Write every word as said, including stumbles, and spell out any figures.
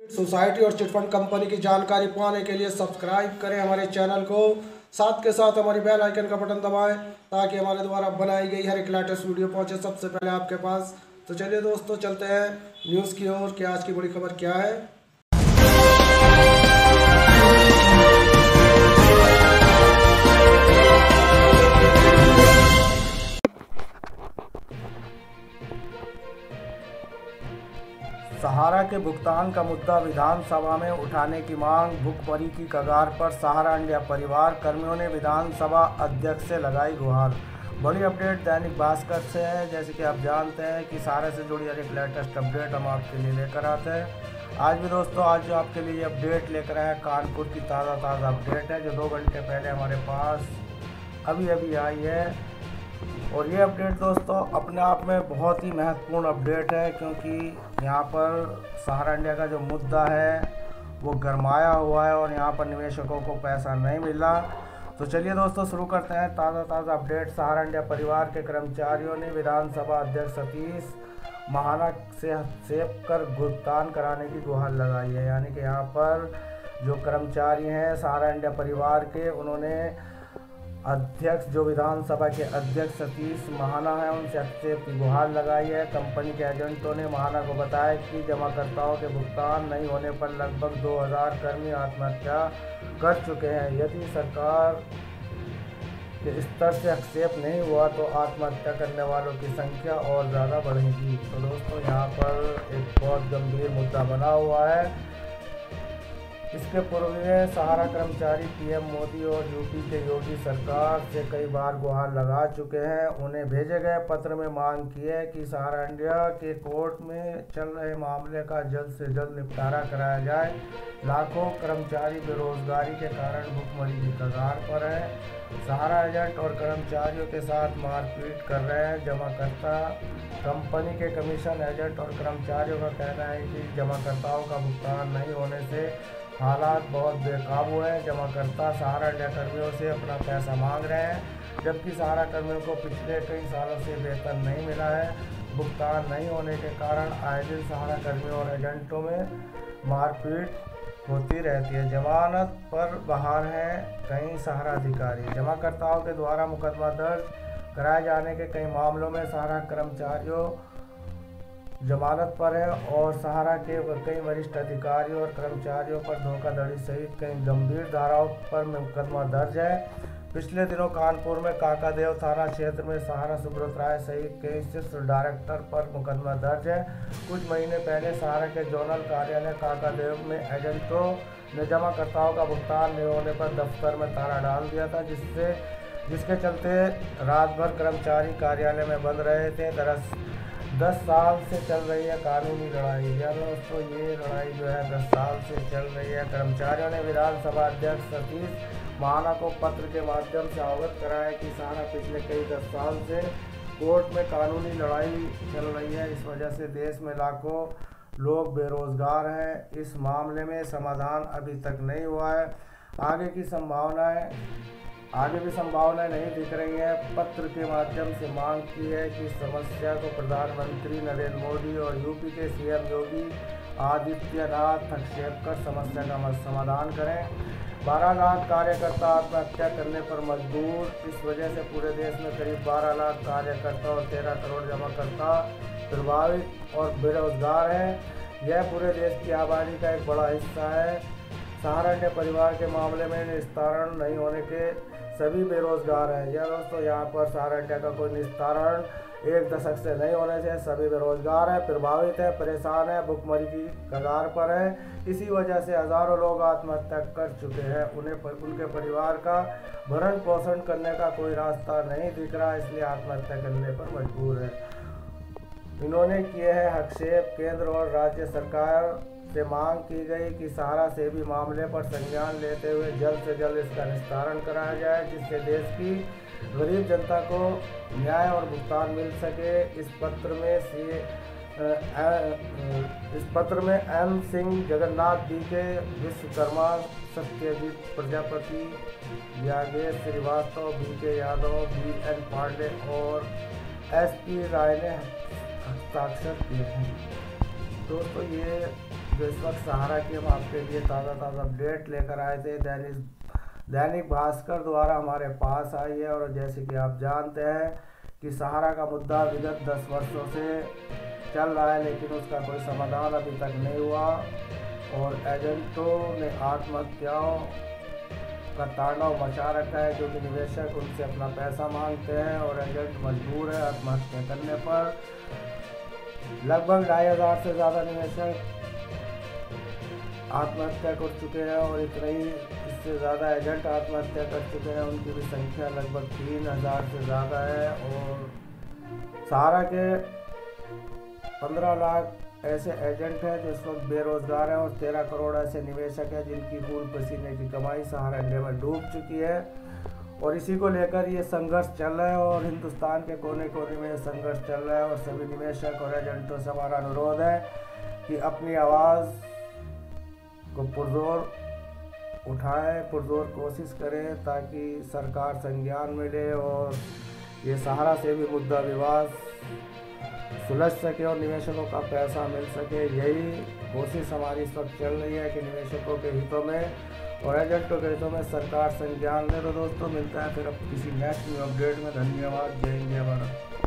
Society और chit fund company की जानकारी पाने के लिए सब्सक्राइब करें हमारे चैनल को, साथ के साथ हमारी बेल आइकन का बटन दबाएं ताकि हमारे द्वारा बनाई गई हर एक लेटेस्ट वीडियो पहुंचे सबसे पहले आपके पास। तो चलिए दोस्तों, चलते हैं न्यूज़ की ओर कि आज की बड़ी खबर क्या है। सहारा के भुगतान का मुद्दा विधानसभा में उठाने की मांग, भुखमरी की कगार पर सहारा इंडिया परिवार कर्मियों ने विधानसभा अध्यक्ष से लगाई गुहार। बड़ी अपडेट दैनिक भास्कर से है। जैसे कि आप जानते हैं कि सहारा से जुड़ी हर एक लेटेस्ट अपडेट हम आपके लिए लेकर आते हैं। आज भी दोस्तों, आज जो आपके लिए अपडेट लेकर आए हैं कानपुर की ताज़ा ताज़ा अपडेट है, जो दो घंटे पहले हमारे पास अभी अभी आई है। और ये अपडेट दोस्तों अपने आप में बहुत ही महत्वपूर्ण अपडेट है, क्योंकि यहाँ पर सहारा इंडिया का जो मुद्दा है वो गरमाया हुआ है और यहाँ पर निवेशकों को पैसा नहीं मिला। तो चलिए दोस्तों, शुरू करते हैं ताज़ा ताज़ा अपडेट। सहारा इंडिया परिवार के कर्मचारियों ने विधानसभा अध्यक्ष सतीश महाना से हस्तक्षेप कर भुगतान कराने की गुहार लगाई है। यानी कि यहाँ पर जो कर्मचारी हैं सहारा इंडिया परिवार के, उन्होंने अध्यक्ष जो विधानसभा के अध्यक्ष सतीश महाना है उनसे हस्तक्षेप की गुहार लगाई है। कंपनी के एजेंटों ने महाना को बताया कि जमाकर्ताओं के भुगतान नहीं होने पर लगभग दो हज़ार कर्मी आत्महत्या कर चुके हैं। यदि सरकार के स्तर से हस्तक्षेप नहीं हुआ तो आत्महत्या करने वालों की संख्या और ज़्यादा बढ़ेगी। तो दोस्तों, यहाँ पर एक बहुत गंभीर मुद्दा बना हुआ है। इसके पूर्व में सहारा कर्मचारी पीएम मोदी और यूपी के योगी सरकार से कई बार गुहार लगा चुके हैं। उन्हें भेजे गए पत्र में मांग की है कि सहारा इंडिया के कोर्ट में चल रहे मामले का जल्द से जल्द निपटारा कराया जाए। लाखों कर्मचारी बेरोजगारी के कारण भुखमरी की कगार पर हैं। सहारा एजेंट और कर्मचारियों के साथ मारपीट कर रहे हैं जमाकर्ता। कंपनी के कमीशन एजेंट और कर्मचारियों का कहना है कि जमाकर्ताओं का भुगतान नहीं होने से हालात बहुत बेकाबू है। जमाकर्ता सहारा इंडिया कर्मियों से अपना पैसा मांग रहे हैं, जबकि सहारा कर्मियों को पिछले कई सालों से वेतन नहीं मिला है। भुगतान नहीं होने के कारण आए दिन सहारा कर्मियों और एजेंटों में मारपीट होती रहती है। जमानत पर बाहर हैं कई सहारा अधिकारी। जमाकर्ताओं के द्वारा मुकदमा दर्ज कराए जाने के कई मामलों में सहारा कर्मचारियों जमानत पर है और सहारा के कई वरिष्ठ अधिकारियों और कर्मचारियों पर धोखाधड़ी सहित कई गंभीर धाराओं पर मुकदमा दर्ज है। पिछले दिनों कानपुर में काकादेव थाना क्षेत्र में सहारा सुब्रत राय सहित कई शीर्ष डायरेक्टर पर मुकदमा दर्ज है। कुछ महीने पहले सहारा के जोनल कार्यालय काकादेव में एजेंटों ने जमाकर्ताओं का भुगतान नहीं होने पर दफ्तर में ताला डाल दिया था, जिससे जिसके चलते रात भर कर्मचारी कार्यालय में बंद रहे थे। दरअसल दस साल से चल रही है कानूनी लड़ाई। यानी दोस्तों, ये लड़ाई जो है दस साल से चल रही है। कर्मचारियों ने विधानसभा अध्यक्ष सतीश महाना को पत्र के माध्यम से अवगत कराया कि सहारा पिछले कई दस साल से कोर्ट में कानूनी लड़ाई चल रही है। इस वजह से देश में लाखों लोग बेरोजगार हैं। इस मामले में समाधान अभी तक नहीं हुआ है। आगे की संभावनाएं आगे भी संभावनाएं नहीं दिख रही हैं। पत्र के माध्यम से मांग की है कि समस्या को प्रधानमंत्री नरेंद्र मोदी और यूपी के सीएम योगी आदित्यनाथ हस्तक्षेप कर समस्या का समाधान करें। बारह लाख कार्यकर्ता आत्महत्या करने पर मजबूर। इस वजह से पूरे देश में करीब बारह लाख कार्यकर्ता और तेरह करोड़ जमाकर्ता प्रभावित और बेरोजगार हैं। यह पूरे देश की आबादी का एक बड़ा हिस्सा है। सहारा इंडिया परिवार के मामले में निस्तारण नहीं होने के सभी बेरोजगार हैं। यह दोस्तों, यहाँ पर सहारा इंडिया का कोई निस्तारण एक दशक से नहीं होने से सभी बेरोजगार हैं, प्रभावित है, परेशान है, भुखमरी की कगार पर है। इसी वजह से हजारों लोग आत्महत्या कर चुके हैं। उन्हें पर, उनके परिवार का भरण पोषण करने का कोई रास्ता नहीं दिख रहा, इसलिए आत्महत्या करने पर मजबूर है। इन्होंने किए हैं हस्तक्षेप। केंद्र और राज्य सरकार से मांग की गई कि सहारा से भी मामले पर संज्ञान लेते हुए जल्द से जल्द इसका निस्तारण कराया जाए, जिससे देश की गरीब जनता को न्याय और भुगतान मिल सके। इस पत्र में सी इस पत्र में M Singh, Jagannath BK, Vishwakarma, Satyajit Prajapati, Yagesh Srivastava, BK Yadav, B N Pandey और एस पी राय ने हस्ताक्षर किए हैं। दोस्तों, ये जो इस वक्त सहारा की हम आपके लिए ताज़ा ताज़ा अपडेट लेकर आए थे, दैनिक दैनिक भास्कर द्वारा हमारे पास आई है। और जैसे कि आप जानते हैं कि सहारा का मुद्दा विगत दस वर्षों से चल रहा है, लेकिन उसका कोई समाधान अभी तक नहीं हुआ और एजेंटों ने आत्महत्याओं का तांडव मचा रखा है, जो कि निवेशक उनसे अपना पैसा मांगते हैं और एजेंट मजबूर है आत्महत्या करने पर। लगभग ढाई हज़ार से ज़्यादा निवेशक आत्महत्या कर चुके हैं और इतना ही इससे ज़्यादा एजेंट आत्महत्या कर चुके हैं। उनकी भी संख्या लगभग तीन हज़ार से ज़्यादा है। और सहारा के पंद्रह लाख ऐसे एजेंट हैं जो इस वक्त बेरोजगार हैं और तेरह करोड़ ऐसे निवेशक हैं जिनकी खून पसीने की कमाई सहारा इंडिया में डूब चुकी है। और इसी को लेकर ये संघर्ष चल रहा है और हिंदुस्तान के कोने कोने में ये संघर्ष चल रहा है। और सभी निवेशक और एजेंटों से हमारा अनुरोध है कि अपनी आवाज़ को पुरजोर उठाएं, पुरजोर कोशिश करें ताकि सरकार संज्ञान मिले और ये सहारा से भी मुद्दा विवाद सुलझ सके और निवेशकों का पैसा मिल सके। यही कोशिश हमारी इस वक्त चल रही है कि निवेशकों के हितों में और एजेंटों के हितों में सरकार संज्ञान ले। तो दोस्तों मिलता है फिर अब किसी नेक्स्ट न्यू अपडेट में। धन्यवाद। जय हिंद जय भारत।